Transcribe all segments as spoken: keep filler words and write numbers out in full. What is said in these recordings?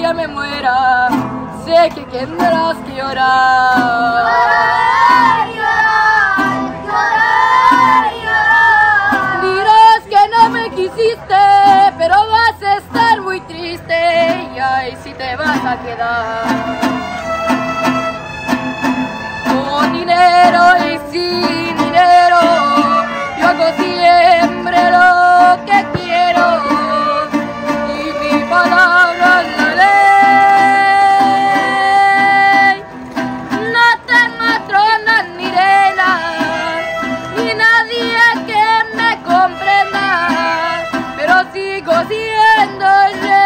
día me muera, sé que tendrás que llorar. Llorar, llorar, llorar, llorar. Dirás que no me quisiste, pero vas a estar muy triste, y ay, si te vas a quedar. Con dinero y sin dinero, yo hago siempre lo que quiero, y mi palabra es la ley. No tengo tronos ni reinas, ni nadie que me comprenda, pero sigo siendo el rey.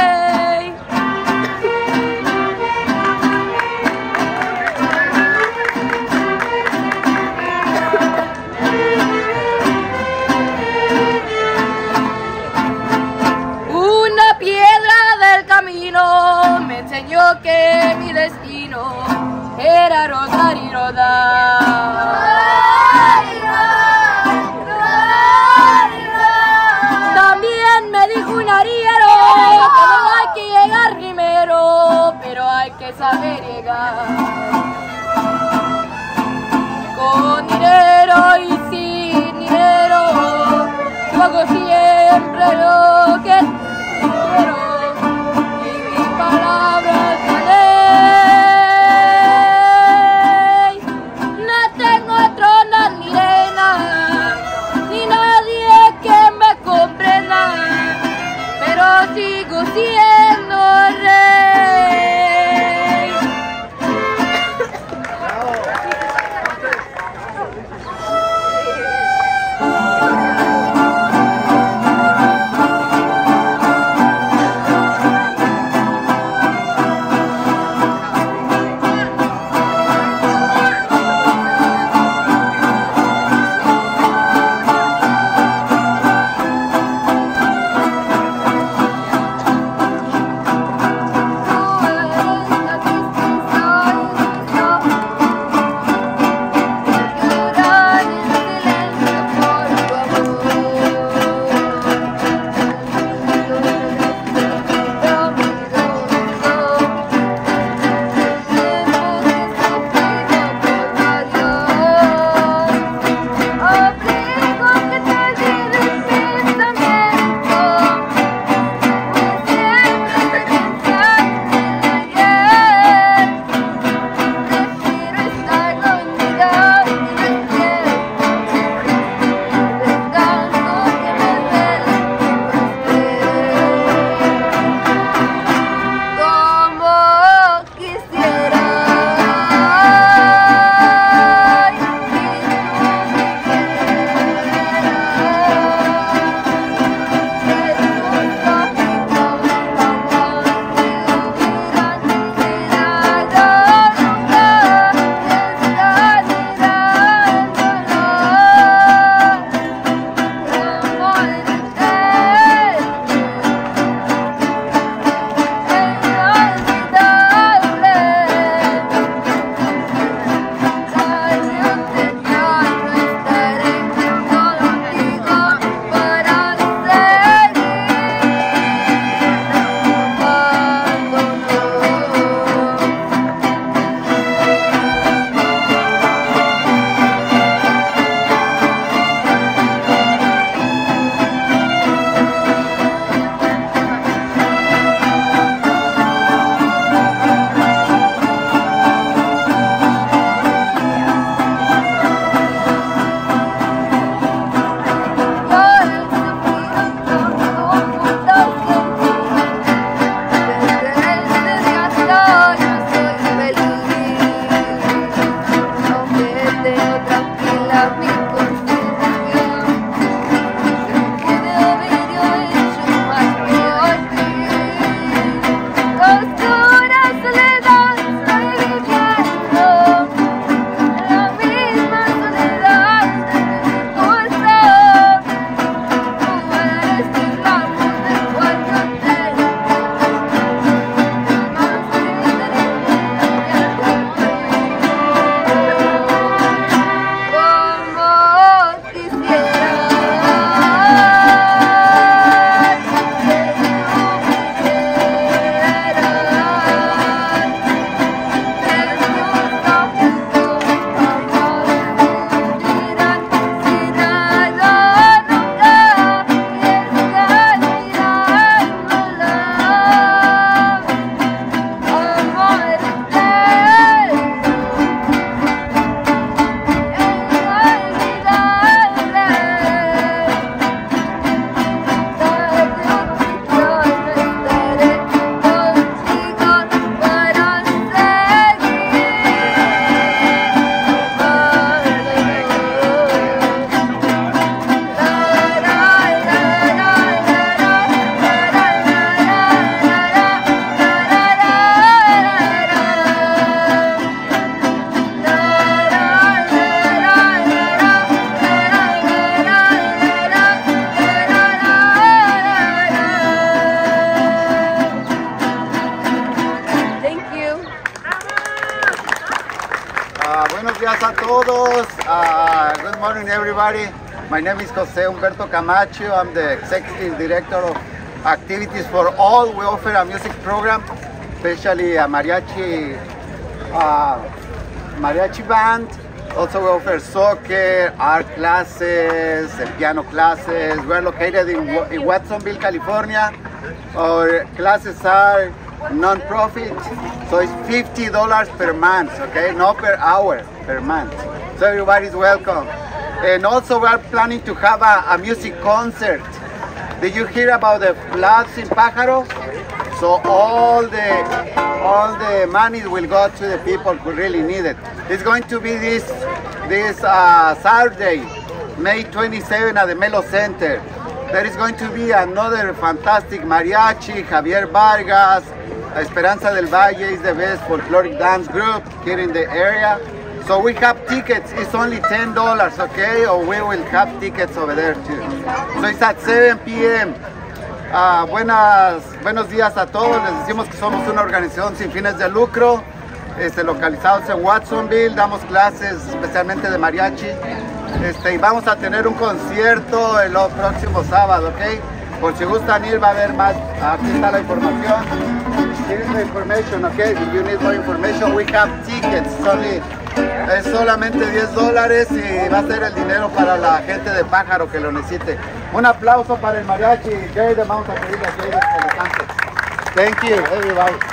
Una piedra del camino me enseñó que mi destino era rodar y rodar. También me dijo un arriero que no hay que llegar primero, pero hay que saber llegar. Con dinero y sin dinero, yo hago siempre lo que quiero, y mi palabra es la ley. No tengo tronos ni reinas, ni nadie que me comprenda, pero sigo siendo el rey. Buenos días a todos. Uh, good morning, everybody. My name is Jose Humberto Camacho. I'm the Executive Director of Activities for All. We offer a music program, especially a mariachi, uh, mariachi band. Also, we offer soccer, art classes, and piano classes. We're located in, in Watsonville, California. Our classes are non-profit, so it's fifty dollars per month, okay? Not per hour, per month. So everybody's welcome. And also we are planning to have a, a music concert. Did you hear about the floods in Pájaro? So all the, all the money will go to the people who really need it. It's going to be this, this uh, Saturday, May twenty-seventh at the Melo Center. There is going to be another fantastic mariachi, Javier Vargas. Esperanza del Valle is the best folkloric dance group here in the area. So we have tickets, it's only ten dollars, okay? Or we will have tickets over there too. So it's at seven p m Uh, buenas, buenos días a todos, les decimos que somos una organización sin fines de lucro, este, localizados en Watsonville, damos clases especialmente de mariachi, este, y vamos a tener un concierto el próximo sábado, ¿ok? Por si gustan ir, va a haber más, aquí está la información. Here's the information, okay? If you need more information, we have tickets, only, es solamente diez dólares y va a ser el dinero para la gente de Pájaro que lo necesite. Un aplauso para el mariachi, Jerry, vamos a pedirle a Jerry que le cante. Thank you, everybody.